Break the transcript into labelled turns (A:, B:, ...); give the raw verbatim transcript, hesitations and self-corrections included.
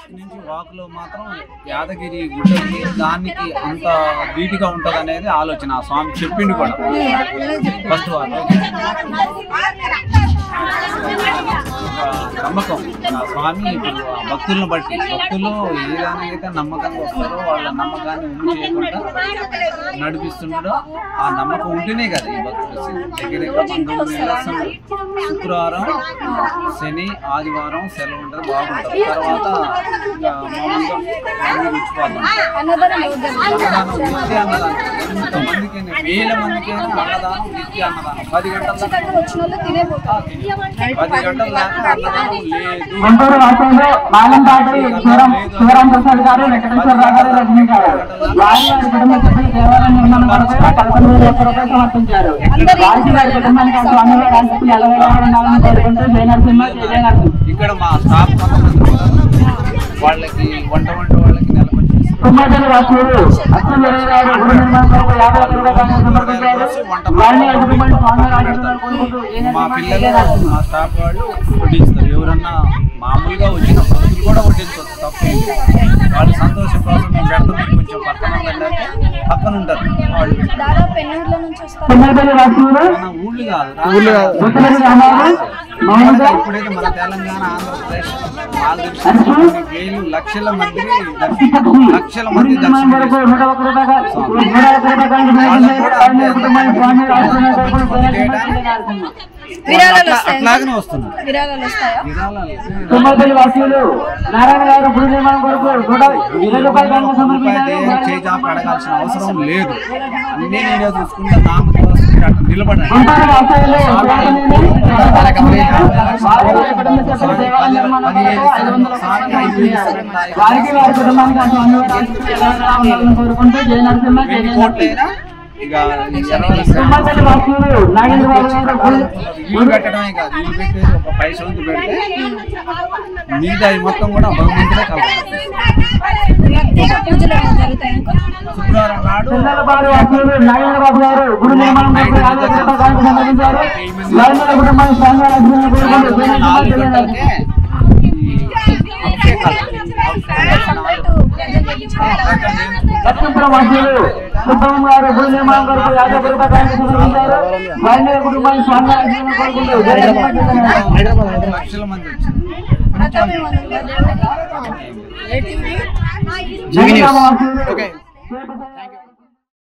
A: నుంచి వాకులో మాత్రం యాదగిరి గుట్టకి దానికి అంత ధీటుగా ఉంటుంది అనేది ఆలోచన. ఆ స్వామి చెప్పిండు కూడా ఫస్ట్ వారు నమ్మకం. ఆ స్వామి ఇప్పుడు భక్తులను బట్టి భక్తులు ఏదైనా నమ్మకంగా వస్తారో వాళ్ళ నమ్మకాన్ని ఉండి చేయకుండా నడిపిస్తున్నాడో ఆ నమ్మకం ఉంటేనే కదా ఈ భక్తులు దగ్గర పంతొమ్మిది నెలల శుక్రవారం శని ఆదివారం సెలవు ఉంటుంది బాగుంటుంది. తర్వాత మామూలుగా రుచిపోతాం అన్నదానం నిత్య అన్నదానం ఎంతమందికి వేల మందికి అన్నదానం నిత్య అన్నదానం పది గంటల పది గంటల దాకా అన్నదానం లేదు. ఇక్కడ మా స్టాఫ్ వాళ్ళకి వంట వంట వాళ్ళకి నెలకు మా పిల్లలు మా స్టాఫ్ వాళ్ళు వడ్డిస్తారు. ఎవరన్నా మామూలుగా వచ్చిన భక్తులు కూడా వడ్డించవచ్చు, తప్పేంటి. వాళ్ళు సంతోషం కోసం మేము పెడతాం. కొంచెం పక్కన పక్కన ఉంటారు వాళ్ళు. మన ఊళ్ళు కాదు ఊళ్ళు కాదు ఇప్పుడైతే మన తెలంగాణ ఆంధ్రప్రదేశ్ వేలు లక్షల మంది లక్షల మంది అట్లాగనే వస్తున్నారు. అడగాల్సిన అవసరం లేదు. అన్నీ నేనే చూసుకుంటే నాకు అట్లా నిలబడండి. ఇల్లు పెట్టడమే కాదు, ఇల్లు పెట్టేది ఒక పైసా వంతు పెడితే మిగతా మొత్తం కూడా భగవంతుడే కలుగుతుంది. శుక్రవారం నాడు
B: లక్ష్మీపురం వాసులు సుబ్బమ్మ గారు గుడి నిర్మాణం కొరకు యాభై రూపాయలు సమర్పించారు. వారి కుటుంబాన్ని స్వామి
A: లక్షల మంది
B: వచ్చారు.